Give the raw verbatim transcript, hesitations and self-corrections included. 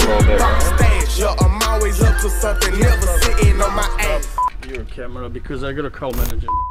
little bit, right? Stash, yo, I'm always up to something, never sitting on my ass. Your camera because I got a call manager.